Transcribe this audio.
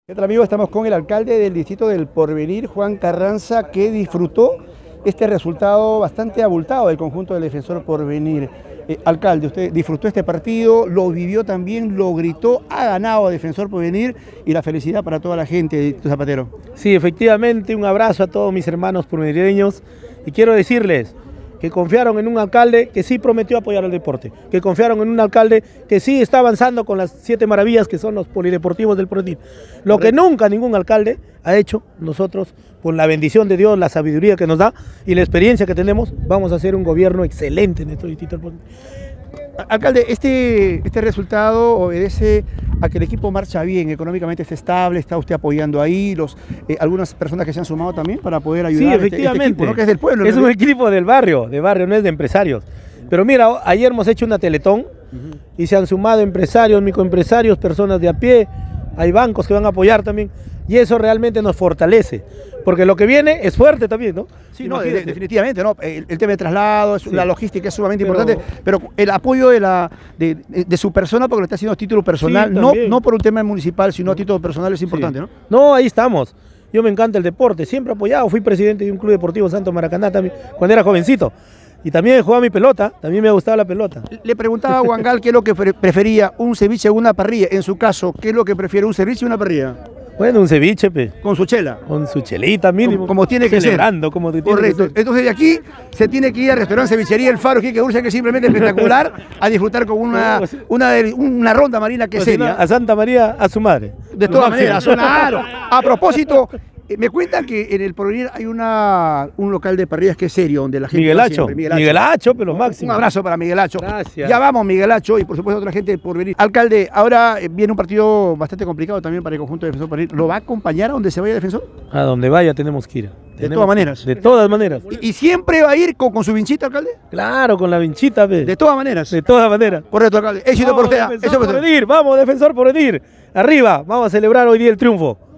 ¿Qué tal, amigos? Estamos con el alcalde del distrito del Porvenir, Juan Carranza, que disfrutó este resultado bastante abultado del conjunto del Defensor Porvenir. Alcalde, usted disfrutó este partido, lo vivió también, lo gritó, ha ganado a Defensor Porvenir y la felicidad para toda la gente de Zapatero. Sí, efectivamente, un abrazo a todos mis hermanos porvenireños y quiero decirles que confiaron en un alcalde que sí prometió apoyar al deporte, que confiaron en un alcalde que sí está avanzando con las 7 maravillas que son los polideportivos del Porvenir. Lo que nunca ningún alcalde ha hecho, nosotros, con la bendición de Dios, la sabiduría que nos da y la experiencia que tenemos, vamos a hacer un gobierno excelente en nuestro distrito del Porvenir. Alcalde, este resultado obedece a que el equipo marcha bien, económicamente está estable, está usted apoyando ahí, algunas personas que se han sumado también para poder ayudar. Sí, efectivamente. Este equipo, ¿no? Que es del pueblo. Es un equipo del barrio, no es de empresarios. Pero mira, ayer hemos hecho una teletón y se han sumado empresarios, microempresarios, personas de a pie, hay bancos que van a apoyar también y eso realmente nos fortalece. Porque lo que viene es fuerte también, ¿no? Sí, no, definitivamente, ¿no? El tema de traslado, sí, la logística es sumamente importante, pero el apoyo de su persona, porque lo está haciendo a título personal, sí, no por un tema municipal, sino a título personal es importante, sí. ¿No? No, ahí estamos. Yo me encanta el deporte, siempre apoyado, fui presidente de un club deportivo Santo Maracaná también, cuando era jovencito. Y también jugaba mi pelota, también me gustaba la pelota. Le preguntaba a Juan Gal qué es lo que prefería, un ceviche o una parrilla. En su caso, ¿qué es lo que prefiere, un ceviche o una parrilla? Bueno, un ceviche, pe. ¿Con su chela? Con su chelita mínimo. Como tiene que ser. Como tiene Correcto. Que ser. Entonces de aquí se tiene que ir al restaurante Cevichería El Faro, que Dulce, que es simplemente espectacular, a disfrutar con una ronda marina que seria. A Santa María, a su madre. De todas maneras, claro. A propósito, me cuentan que en el Porvenir hay un local de parrillas que es serio, donde la gente... Miguel Hacho, pero máximo. Un abrazo para Miguel Hacho. Gracias. Ya vamos, Miguel Hacho, y por supuesto otra gente del Porvenir. Alcalde, ahora viene un partido bastante complicado también para el conjunto de Defensor Porvenir. ¿Lo va a acompañar a donde se vaya Defensor? A donde vaya tenemos que ir. De todas maneras. De todas maneras. ¿Y siempre va a ir con su vinchita, alcalde? Claro, con la vinchita, ve. De todas maneras. De todas maneras. Correcto, alcalde. Éxito por usted. Vamos, Defensor Porvenir. Arriba, vamos a celebrar hoy día el triunfo.